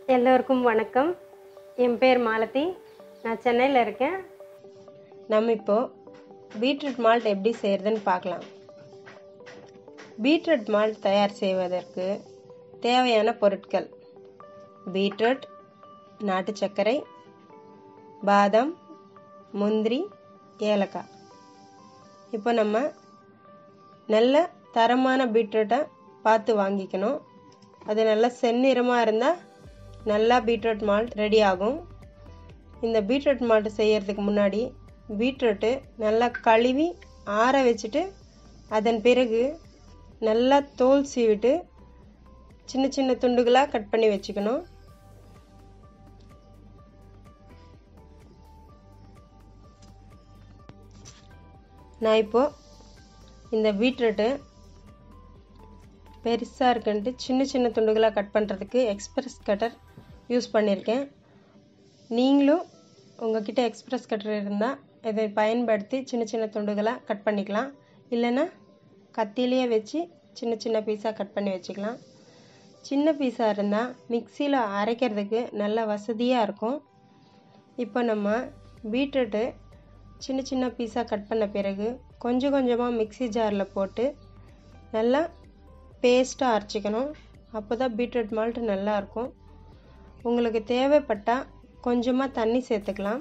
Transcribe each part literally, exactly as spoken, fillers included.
எல்லோருக்கும் வணக்கம். என் பேர் மாலதி. நான் சென்னையில் இருக்கேன். நம்ம இப்போ பீட்ரூட் மால்ட் எப்படி செய்கிறதுன்னு பார்க்கலாம். பீட்ரூட் மால்ட் தயார் செய்வதற்கு தேவையான பொருட்கள்: பீட்ரூட், நாட்டு சர்க்கரை, பாதாம், முந்திரி, ஏலக்காய். இப்போ நம்ம நல்ல தரமான பீட்ரூட்டை பார்த்து வாங்கிக்கணும். அது நல்லா செந்நிறமாக இருந்தால் நல்லா பீட்ரூட் மால்ட் ரெடி ஆகும். இந்த பீட்ரூட் மால்ட் செய்யறதுக்கு முன்னாடி பீட்ரூட்டு நல்லா கழுவி ஆற வச்சுட்டு அதன் பிறகு நல்லா தோல் சீவிட்டு சின்ன சின்ன துண்டுகளாக கட் பண்ணி வச்சுக்கணும். நான் இப்போ இந்த பீட்ரூட்டு பெருசாக இருக்குன்ட்டு சின்ன சின்ன துண்டுகளாக கட் பண்ணுறதுக்கு எக்ஸ்பிரஸ் கட்டர் யூஸ் பண்ணியிருக்கேன். நீங்களும் உங்ககிட்ட எக்ஸ்பிரஸ் கட்டர் இருந்தால் இதை பயன்படுத்தி சின்ன சின்ன துண்டுகளாக கட் பண்ணிக்கலாம். இல்லைன்னா கத்திலேயே வச்சு சின்ன சின்ன பீஸாக கட் பண்ணி வச்சுக்கலாம். சின்ன பீஸாக இருந்தால் மிக்சியில் அரைக்கிறதுக்கு நல்ல வசதியாக இருக்கும். இப்போ நம்ம பீட்ரூட்டு சின்ன சின்ன பீஸாக கட் பண்ண பிறகு கொஞ்சம் கொஞ்சமாக மிக்சி ஜாரில் போட்டு நல்லா பேஸ்ட்டாக அரைச்சிக்கணும். அப்போ தான் பீட்ரூட் மால்ட் நல்லாயிருக்கும். உங்களுக்கு தேவைப்பட்டால் கொஞ்சமாக தண்ணி சேர்த்துக்கலாம்.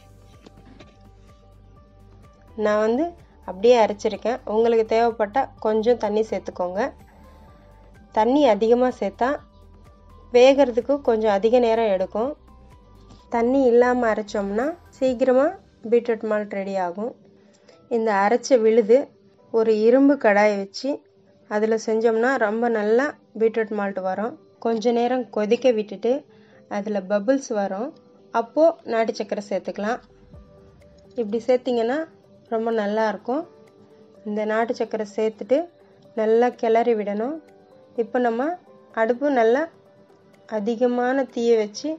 நான் வந்து அப்படியே அரைச்சிருக்கேன். உங்களுக்கு தேவைப்பட்டால் கொஞ்சம் தண்ணி சேர்த்துக்கோங்க. தண்ணி அதிகமாக சேர்த்தா வேகிறதுக்கு கொஞ்சம் அதிக நேரம் எடுக்கும். தண்ணி இல்லாமல் அரைச்சோம்னா சீக்கிரமாக பீட்ரூட் மால்ட் ரெடி ஆகும். இந்த அரைச்ச விழுது ஒரு இரும்பு கடாயை வச்சு அதில் செஞ்சோம்னா ரொம்ப நல்லா பீட்ரூட் மால்ட் வரும். கொஞ்ச நேரம் கொதிக்க விட்டுட்டு அதில் பபிள்ஸ் வரும். அப்போது நாட்டு சர்க்கரை சேர்த்துக்கலாம். இப்படி சேர்த்திங்கன்னா ரொம்ப நல்லாயிருக்கும். இந்த நாட்டு சர்க்கரை சேர்த்துட்டு நல்லா கிளறி விடணும். இப்போ நம்ம அடுப்பு நல்லா அதிகமான தீயை வச்சு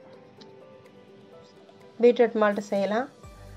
பீட்ரூட் மால்ட் செய்யலாம்.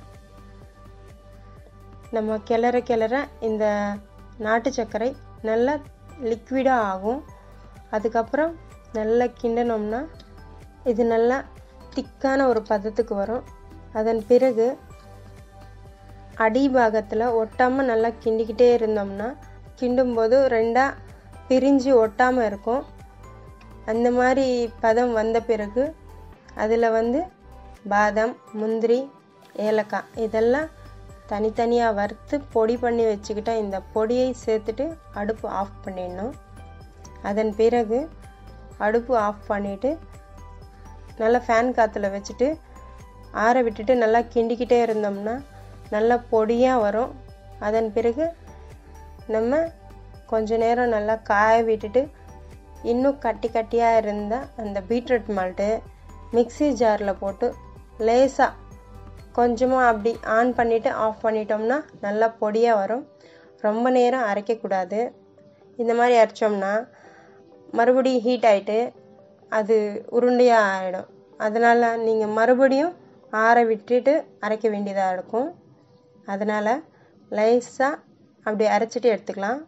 நம்ம கிளற கிளற இந்த நாட்டு சர்க்கரை நல்லா லிக்விடாக ஆகும். அதுக்கப்புறம் நல்லா கிண்டனோம்னா இது நல்லா திக்கான ஒரு பதத்துக்கு வரும். அதன் பிறகு அடிபாகத்தில் ஒட்டாமல் நல்லா கிண்டிக்கிட்டே இருந்தோம்னா கிண்டும்போது ரெண்டாக பிரிஞ்சு ஒட்டாமல் இருக்கும். அந்த மாதிரி பதம் வந்த பிறகு அதில் வந்து பாதாம், முந்திரி, ஏலக்காய் இதெல்லாம் தனித்தனியாக வறுத்து பொடி பண்ணி வச்சுக்கிட்டா இந்த பொடியை சேர்த்துட்டு அடுப்பு ஆஃப் பண்ணிடணும். அதன் பிறகு அடுப்பு ஆஃப் பண்ணிவிட்டு நல்லா ஃபேன் காற்றுல வச்சுட்டு ஆற விட்டுட்டு நல்லா கிண்டிக்கிட்டே இருந்தோம்னா நல்லா பொடியாக வரும். அதன் பிறகு நம்ம கொஞ்ச நேரம் நல்லா காய விட்டுட்டு இன்னும் கட்டி கட்டியாக இருந்தால் அந்த பீட்ரூட் மால்ட்டு மிக்சி ஜாரில் போட்டு லேசாக கொஞ்சமாக அப்படி ஆன் பண்ணிவிட்டு ஆஃப் பண்ணிட்டோம்னா நல்லா பொடியாக வரும். ரொம்ப நேரம் அரைக்கக்கூடாது. இந்த மாதிரி அரைச்சோம்னா மறுபடியும் ஹீட் ஆகிட்டு அது உருண்டையாக ஆகிடும். அதனால் நீங்கள் மறுபடியும் ஆற விட்டுட்டு அரைக்க வேண்டியதாக இருக்கும். அதனால் லேசாக அப்படி அரைச்சிட்டு எடுத்துக்கலாம்.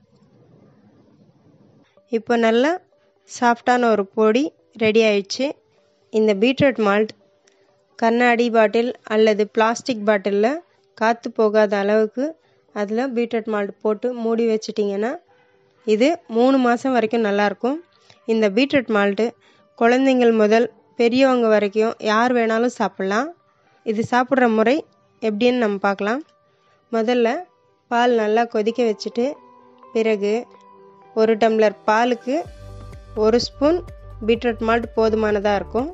இப்போ நல்லா சாஃப்டான ஒரு பொடி ரெடி ஆயிடுச்சு. இந்த பீட்ரூட் மால்ட் கண்ணாடி பாட்டில் அல்லது பிளாஸ்டிக் பாட்டிலில் காற்று போகாத அளவுக்கு அதில் பீட்ரூட் மால்ட் போட்டு மூடி வச்சிட்டிங்கன்னா இது மூணு மாதம் வரைக்கும் நல்லாயிருக்கும். இந்த பீட்ரூட் மால்ட்டு குழந்தைங்கள் முதல் பெரியவங்க வரைக்கும் யார் வேணாலும் சாப்பிட்லாம். இது சாப்பிட்ற முறை எப்படின்னு நம்ம பார்க்கலாம். முதல்ல பால் நல்லா கொதிக்க வச்சுட்டு பிறகு ஒரு டம்ளர் பாலுக்கு ஒரு ஸ்பூன் பீட்ரூட் மால்ட் போதுமானதாக இருக்கும்.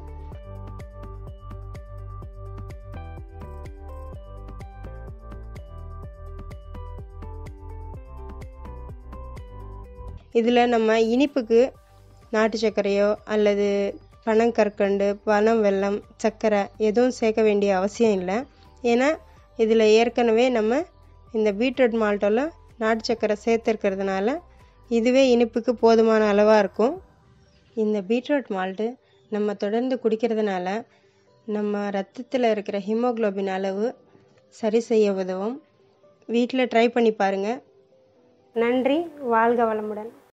இதில் நம்ம இனிப்புக்கு நாட்டு சர்க்கரையோ அல்லது பனங்கற்கண்டு, பனம் வெல்லம், சர்க்கரை எதுவும் சேர்க்க வேண்டிய அவசியம் இல்லை. ஏன்னா இதில் ஏற்கனவே நம்ம இந்த பீட்ரூட் மால்ட்டில் நாட்டு சர்க்கரை சேர்த்துருக்கிறதுனால இதுவே இனிப்புக்கு போதுமான அளவாக இருக்கும். இந்த பீட்ரூட் மால்ட்டு நம்ம தொடர்ந்து குடிக்கிறதுனால நம்ம ரத்தத்தில் இருக்கிற ஹீமோகுளோபின் அளவு சரி செய்ய உதவும். வீட்டில் ட்ரை பண்ணி பாருங்கள். நன்றி. வாழ்க வளமுடன்.